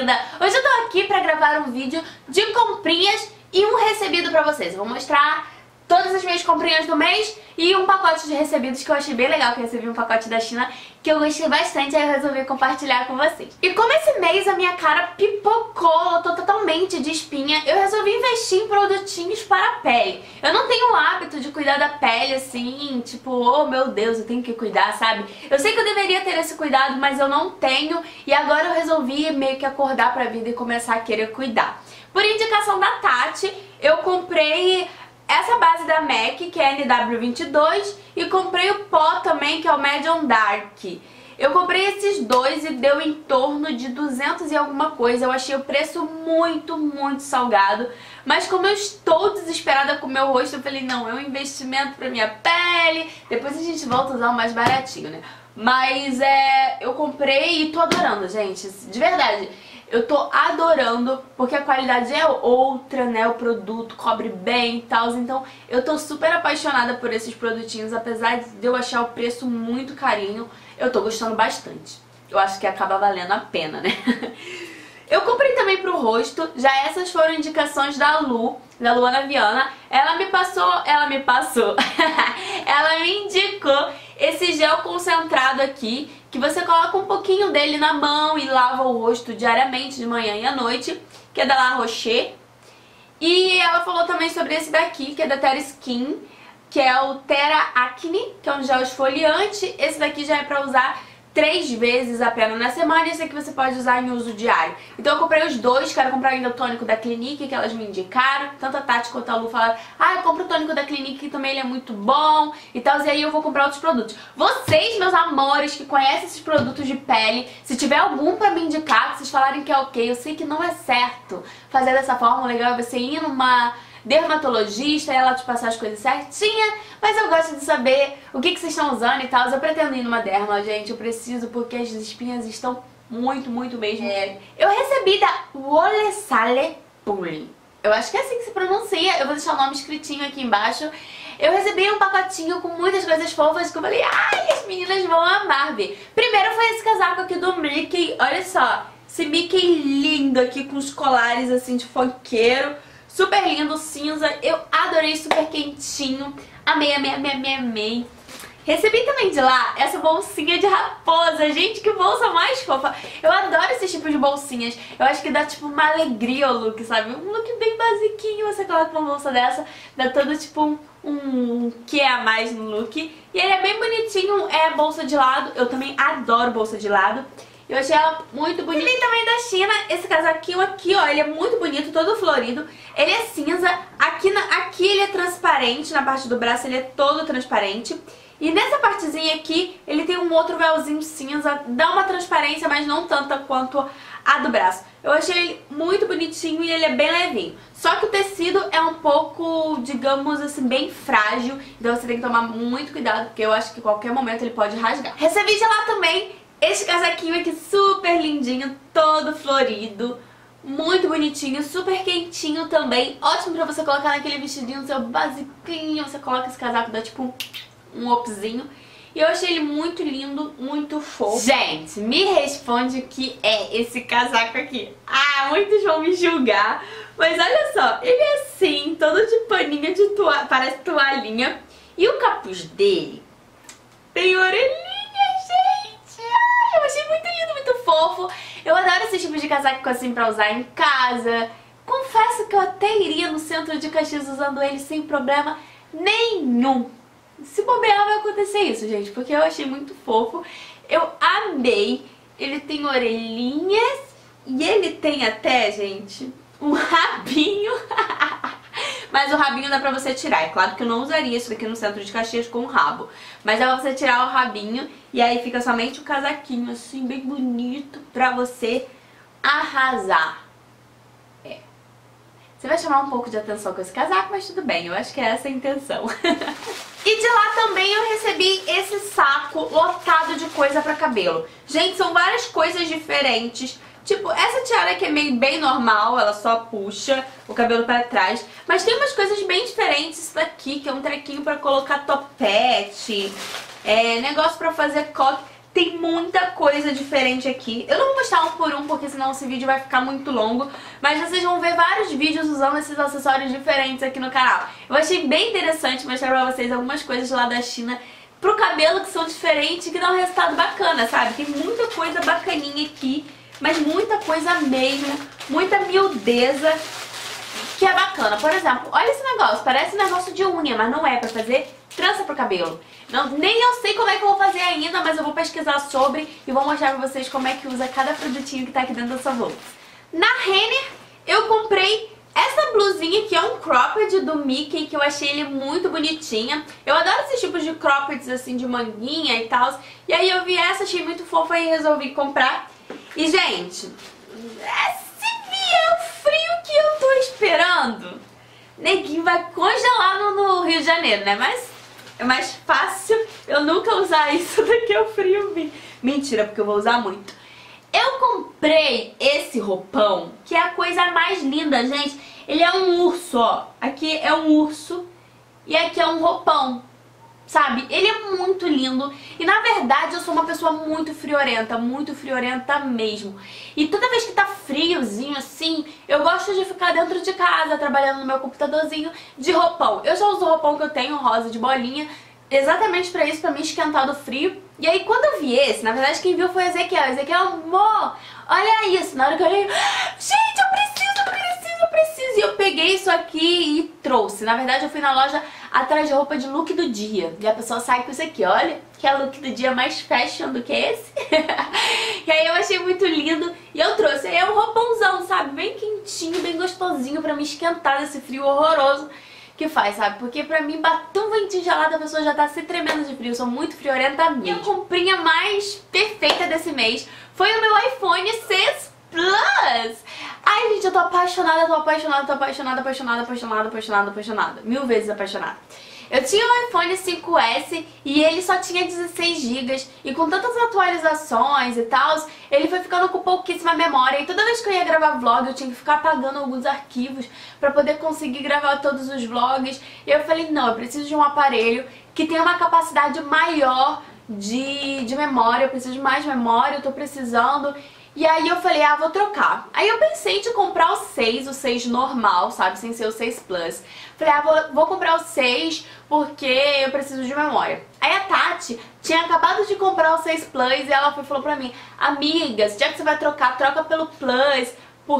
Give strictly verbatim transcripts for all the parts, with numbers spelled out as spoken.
linda! Hoje eu tô aqui pra gravar um vídeo de comprinhas e um recebido pra vocês. Eu vou mostrar todas as minhas comprinhas do mês e um pacote de recebidos que eu achei bem legal, que eu recebi um pacote da China que eu gostei bastante, aí eu resolvi compartilhar com vocês. E como esse mês a minha cara pipocou, eu tô totalmente de espinha, eu resolvi investir em produtinhos para a pele. Eu não tenho o hábito de cuidar da pele assim, tipo, oh meu Deus, eu tenho que cuidar, sabe? Eu sei que eu deveria ter esse cuidado, mas eu não tenho, e agora eu resolvi meio que acordar pra vida e começar a querer cuidar. Por indicação da Tati, eu comprei essa base da MAC, que é N W vinte e dois, e comprei o pó também, que é o Medium Dark. Eu comprei esses dois e deu em torno de duzentos e alguma coisa. Eu achei o preço muito, muito salgado. Mas como eu estou desesperada com o meu rosto, eu falei, não, é um investimento pra minha pele. Depois a gente volta a usar o mais baratinho, né? Mas é, eu comprei e tô adorando, gente. De verdade. Eu tô adorando, porque a qualidade é outra, né? O produto cobre bem e tal. Então eu tô super apaixonada por esses produtinhos. Apesar de eu achar o preço muito carinho, eu tô gostando bastante. Eu acho que acaba valendo a pena, né? Eu comprei também pro rosto. Já essas foram indicações da Lu, da Luana Viana. Ela me passou, ela me passou. Ela me indicou esse gel concentrado aqui, que você coloca um pouquinho dele na mão e lava o rosto diariamente, de manhã e à noite, que é da La Rocher. E ela falou também sobre esse daqui, que é da Terra Skin, que é o Terra Acne, que é um gel esfoliante. Esse daqui já é pra usar três vezes apenas na semana, e esse aqui você pode usar em uso diário. Então eu comprei os dois, quero comprar ainda o tônico da Clinique, que elas me indicaram. Tanto a Tati quanto a Lu falaram, ah, eu compro o tônico da Clinique, que também ele é muito bom e tal, e aí eu vou comprar outros produtos. Vocês, meus amores, que conhecem esses produtos de pele, se tiver algum pra me indicar, que vocês falarem que é ok, eu sei que não é certo fazer dessa forma, o legal é você ir numa dermatologista e ela te passar as coisas certinhas, mas eu gosto de saber o que, que vocês estão usando e tal. Eu pretendo ir numa derma, gente, eu preciso, porque as espinhas estão muito, muito mesmo. É. Eu recebi da Wollesale Pulling, eu acho que é assim que se pronuncia, eu vou deixar o nome escritinho aqui embaixo. Eu recebi um pacotinho com muitas coisas fofas que eu falei, ai, as meninas vão amar ver. Primeiro foi esse casaco aqui do Mickey, olha só, esse Mickey lindo aqui com os colares assim de funkeiro. Super lindo, cinza, eu adorei, super quentinho, amei, amei, amei, amei, amei. Recebi também de lá essa bolsinha de raposa, gente, que bolsa mais fofa. Eu adoro esse tipo de bolsinhas, eu acho que dá tipo uma alegria ao look, sabe? Um look bem basiquinho, você coloca uma bolsa dessa, dá todo tipo um, um que é a mais no look. E ele é bem bonitinho, é bolsa de lado, eu também adoro bolsa de lado. Eu achei ela muito bonita. E também da China, esse casaquinho aqui, ó, ele é muito bonito, todo florido. Ele é cinza, aqui, na, aqui ele é transparente, na parte do braço ele é todo transparente. E nessa partezinha aqui, ele tem um outro véuzinho cinza, dá uma transparência, mas não tanta quanto a do braço. Eu achei ele muito bonitinho e ele é bem levinho. Só que o tecido é um pouco, digamos assim, bem frágil, então você tem que tomar muito cuidado, porque eu acho que a qualquer momento ele pode rasgar. Recebi de lá também este casaquinho aqui super lindinho, todo florido, muito bonitinho, super quentinho também. Ótimo pra você colocar naquele vestidinho seu basiquinho, você coloca esse casaco, dá tipo um, um upzinho. E eu achei ele muito lindo, muito fofo. Gente, me responde o que é esse casaco aqui. Ah, muitos vão me julgar, mas olha só, ele é assim, todo de paninho, de toalha, parece toalhinha. E o capuz dele tem orelhinha. Eu achei muito lindo, muito fofo. Eu adoro esse tipo de casaco assim pra usar em casa. Confesso que eu até iria no centro de Caxias usando ele sem problema nenhum. Se bobear vai acontecer isso, gente, porque eu achei muito fofo. Eu amei. Ele tem orelhinhas e ele tem até, gente, um rabinho. Mas o rabinho dá pra você tirar. É claro que eu não usaria isso daqui no centro de Caxias com o rabo. Mas dá pra você tirar o rabinho e aí fica somente o casaquinho assim, bem bonito, pra você arrasar. É. Você vai chamar um pouco de atenção com esse casaco, mas tudo bem, eu acho que é essa a intenção. E de lá também eu recebi esse saco lotado de coisa pra cabelo. Gente, são várias coisas diferentes. Tipo, essa tiara aqui é meio bem normal, ela só puxa o cabelo pra trás. Mas tem umas coisas bem diferentes, isso daqui, que é um trequinho pra colocar topete, é, negócio pra fazer coque. Tem muita coisa diferente aqui. Eu não vou mostrar um por um, porque senão esse vídeo vai ficar muito longo. Mas vocês vão ver vários vídeos usando esses acessórios diferentes aqui no canal. Eu achei bem interessante mostrar pra vocês algumas coisas lá da China pro cabelo que são diferentes e que dão um resultado bacana, sabe? Tem muita coisa bacaninha aqui, mas muita coisa mesmo, muita miudeza que é bacana. Por exemplo, olha esse negócio, parece um negócio de unha, mas não é, pra fazer trança pro cabelo. Não, nem eu sei como é que eu vou fazer ainda, mas eu vou pesquisar sobre e vou mostrar pra vocês como é que usa cada produtinho que tá aqui dentro dessa bolsa. Na Renner, eu comprei essa blusinha que é um cropped do Mickey, que eu achei ele muito bonitinha. Eu adoro esses tipos de croppeds assim, de manguinha e tal. E aí eu vi essa, achei muito fofa e resolvi comprar. E, gente, se vier o frio que eu tô esperando, neguinho vai congelar no, no Rio de Janeiro, né? Mas é mais fácil eu nunca usar isso do que o frio vir. Mentira, porque eu vou usar muito. Eu comprei esse roupão, que é a coisa mais linda, gente. Ele é um urso, ó. Aqui é um urso e aqui é um roupão, sabe? Ele é muito lindo. E na verdade eu sou uma pessoa muito friorenta, muito friorenta mesmo. E toda vez que tá friozinho assim, eu gosto de ficar dentro de casa, trabalhando no meu computadorzinho de roupão. Eu já uso o roupão que eu tenho, rosa de bolinha, exatamente pra isso, pra me esquentar do frio. E aí quando eu vi esse, na verdade quem viu foi o Ezequiel. Ezequiel, amor, olha isso. Na hora que eu olhei, gente, eu preciso, eu preciso, eu preciso. E eu peguei isso aqui e trouxe. Na verdade eu fui na loja atrás de roupa de look do dia. E a pessoa sai com isso aqui, olha, que é look do dia mais fashion do que esse. E aí eu achei muito lindo e eu trouxe. Aí é um roupãozão, sabe, bem quentinho, bem gostosinho pra me esquentar desse frio horroroso que faz, sabe? Porque pra mim bater um ventinho gelado a pessoa já tá se tremendo de frio. Eu sou muito friorenta mesmo. E a comprinha mais perfeita desse mês foi o meu iPhone seis Plus. Ai, gente, eu tô apaixonada, tô apaixonada, tô apaixonada, apaixonada, apaixonada, apaixonada, apaixonada. Mil vezes apaixonada. Eu tinha um iPhone cinco S e ele só tinha dezesseis gigas. E com tantas atualizações e tal, ele foi ficando com pouquíssima memória. E toda vez que eu ia gravar vlog, eu tinha que ficar apagando alguns arquivos pra poder conseguir gravar todos os vlogs. E eu falei, não, eu preciso de um aparelho que tenha uma capacidade maior de, de memória. Eu preciso de mais memória, eu tô precisando. E aí eu falei, ah, vou trocar. Aí eu pensei de comprar o seis, o seis normal, sabe, sem ser o seis Plus. Falei, ah, vou, vou comprar o seis porque eu preciso de memória. Aí a Tati tinha acabado de comprar o seis Plus e ela foi, falou pra mim, amiga, já que você vai trocar, troca pelo Plus,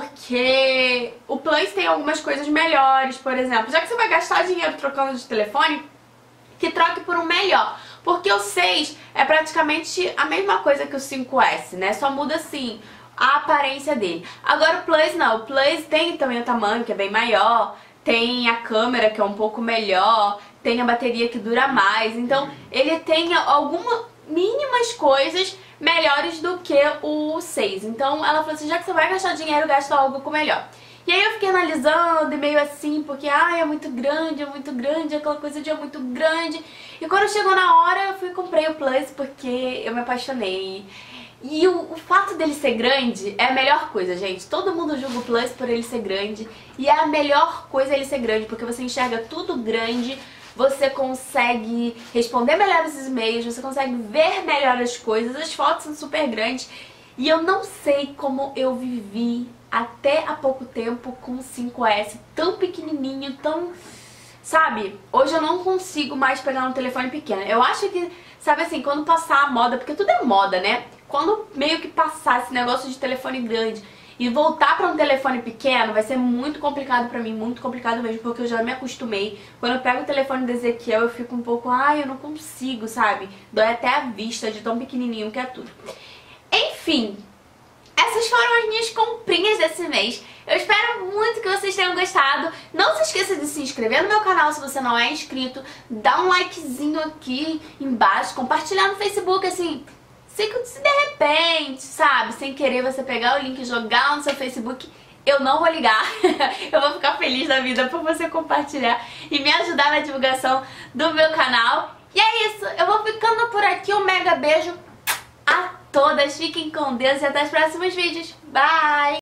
porque o Plus tem algumas coisas melhores, por exemplo. Já que você vai gastar dinheiro trocando de telefone, que troque por um melhor. Porque o seis é praticamente a mesma coisa que o cinco S, né? Só muda, assim, a aparência dele. Agora o Plus não. O Plus tem também o tamanho, que é bem maior. Tem a câmera, que é um pouco melhor. Tem a bateria, que dura mais. Então, ele tem algumas mínimas coisas melhores do que o seis. Então, ela falou assim, já que você vai gastar dinheiro, gasta algo com melhor. E aí eu fiquei analisando e meio assim, porque ah, é muito grande, é muito grande, aquela coisa de é muito grande. E quando chegou na hora, eu fui e comprei o Plus porque eu me apaixonei. E o, o fato dele ser grande é a melhor coisa, gente. Todo mundo julga o Plus por ele ser grande. E é a melhor coisa ele ser grande, porque você enxerga tudo grande, você consegue responder melhor os e-mails, você consegue ver melhor as coisas, as fotos são super grandes. E eu não sei como eu vivi até há pouco tempo com o cinco S tão pequenininho, tão... Sabe? Hoje eu não consigo mais pegar um telefone pequeno. Eu acho que, sabe assim, quando passar a moda, porque tudo é moda, né? Quando meio que passar esse negócio de telefone grande e voltar pra um telefone pequeno, vai ser muito complicado pra mim, muito complicado mesmo, porque eu já me acostumei. Quando eu pego o telefone do Ezequiel, eu fico um pouco, ai, eu não consigo, sabe? Dói até a vista de tão pequenininho que é tudo. Enfim, essas foram as minhas comprinhas desse mês. Eu espero muito que vocês tenham gostado. Não se esqueça de se inscrever no meu canal se você não é inscrito. Dá um likezinho aqui embaixo. Compartilhar no Facebook, assim, se de repente, sabe, sem querer você pegar o link e jogar no seu Facebook, eu não vou ligar. Eu vou ficar feliz da vida por você compartilhar e me ajudar na divulgação do meu canal. E é isso. Eu vou ficando por aqui. Um mega beijo a todas, fiquem com Deus e até os próximos vídeos. Bye!